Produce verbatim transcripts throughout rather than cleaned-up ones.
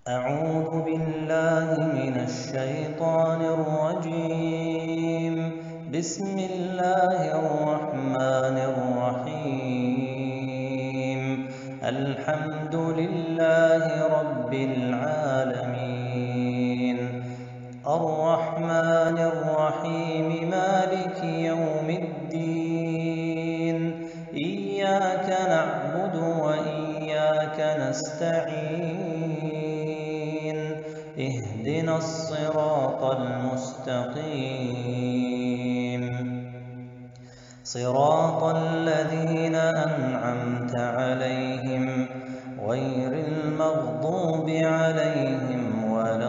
أعوذ بالله من الشيطان الرجيم. بسم الله الرحمن الرحيم. الحمد لله رب العالمين، الرحمن الرحيم، مالك يوم الدين. إياك نعبد وإياك نستعين، اهدنا الصراط المستقيم، صراط الذين أنعمت عليهم غير المغضوب عليهم ولا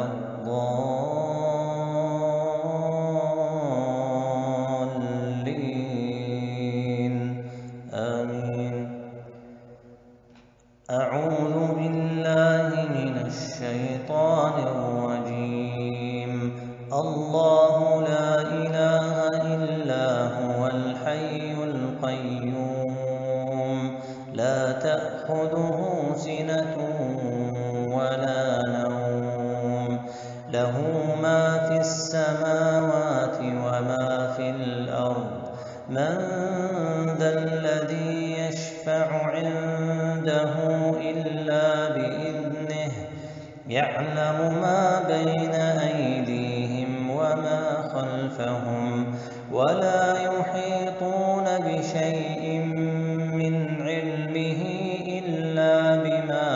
الضالين، آمين. أعوذ بالله من الشيطان الرجيم. الله لا إله إلا هو الحي القيوم، لا تأخذه سنة ولا نوم، له ما في السماوات وما في الأرض. من ذا الذي يشفع عنده إلا بإذنه، يعلم ما بين أيديهم وما خلفهم، ولا يحيطون بشيء من علمه إلا بما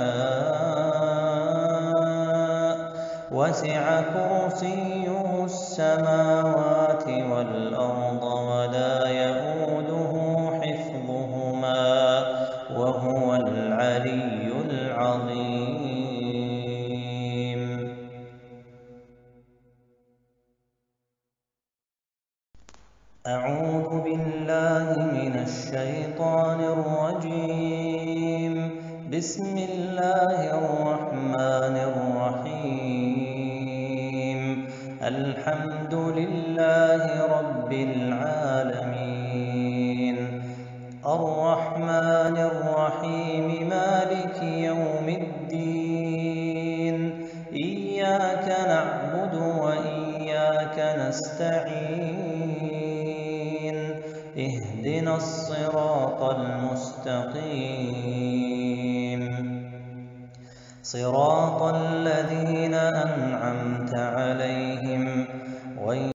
شاء، وسع كرسيه السماوات والأرض ولا يئوده حفظهما، وهو العلي العظيم. أعوذ بالله من الشيطان الرجيم. بسم الله الرحمن الرحيم. الحمد لله رب العالمين، الرحمن الرحيم، مالك يوم الدين. إياك نعبد وإياك نستعين، اهدنا الصراط المستقيم، صراط الذين أنعمت عليهم غير